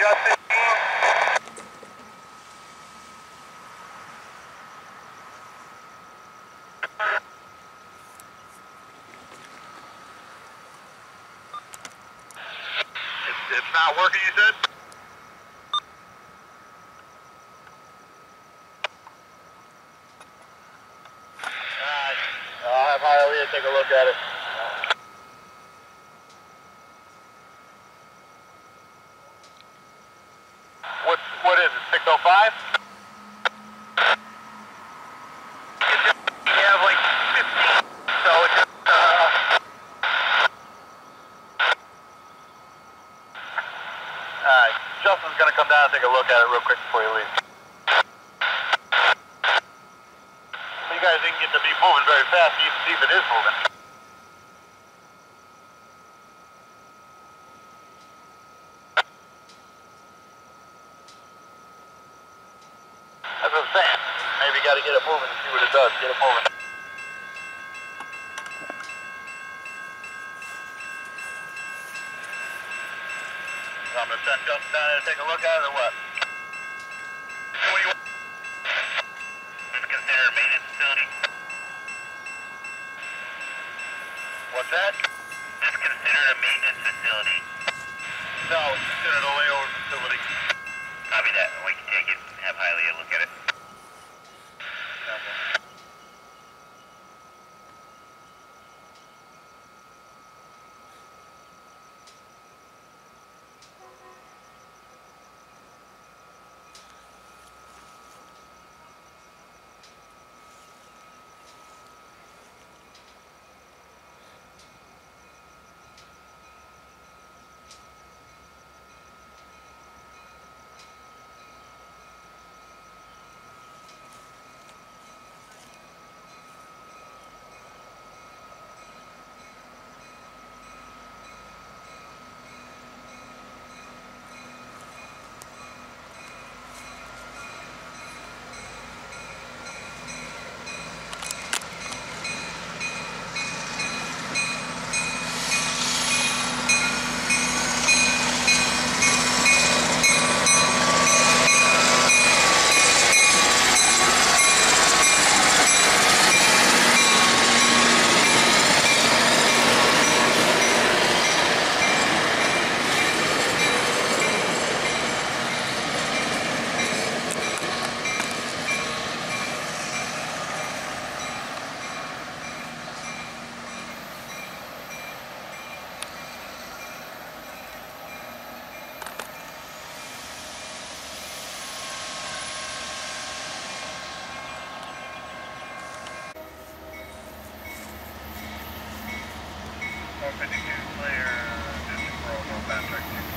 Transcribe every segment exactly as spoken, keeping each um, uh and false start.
It's not working, you said? Alright, I'll have Hialeah take a look at it. What, what is it, six oh five? You have like fifteen, so it's just, uh... Alright, Justin's gonna come down and take a look at it real quick before you leave. You guys didn't get to be moving very fast, you can see if it is moving. That's what I'm saying. Maybe you gotta get it moving and see what it does. Get it moving. So I'm gonna send Justin down there to take a look at it or what? What do you want? It's considered a maintenance facility. What's that? It's considered a maintenance facility. No, it's considered a layover facility. Copy that. We can take it and have Hialeah look at it. Okay. four fifty-two player, District four oh four, fast track two.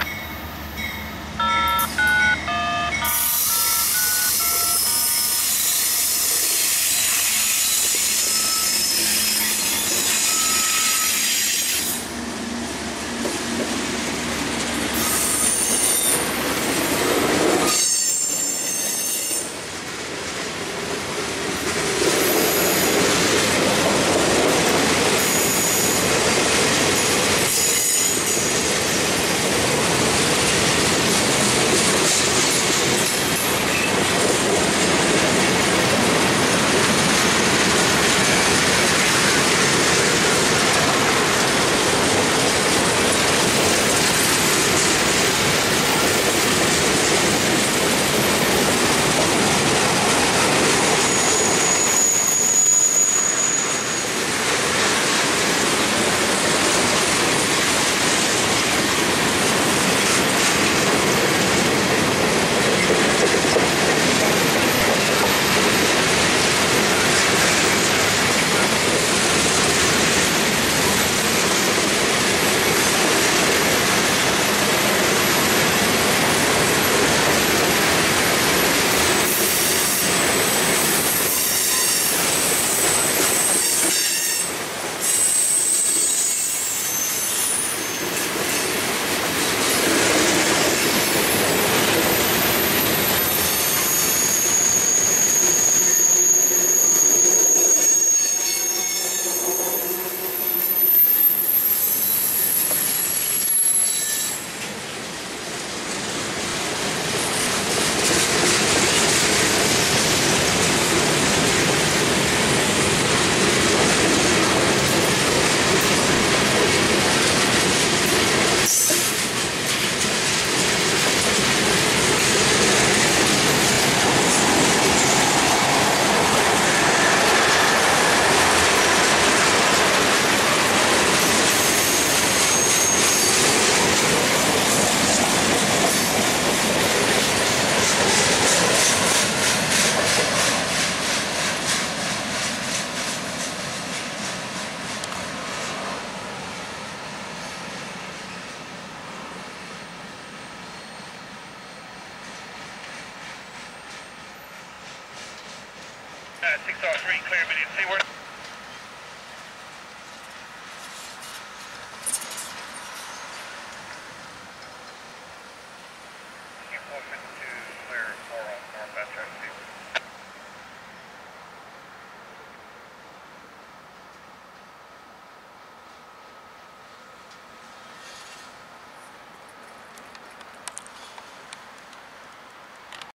Uh, six oh three, clear medium seaward.